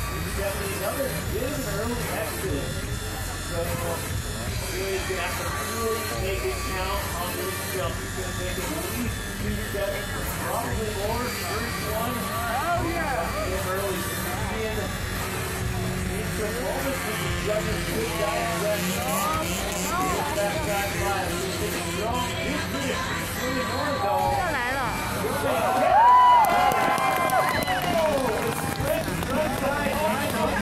Definitely another bit of an early exit. So really he's gonna have to really make it count on this jump. He's gonna make it at least 2 steps, probably more. First one. Oh yeah! Him early. In some moments when the judges could digress. That time by. He's strong.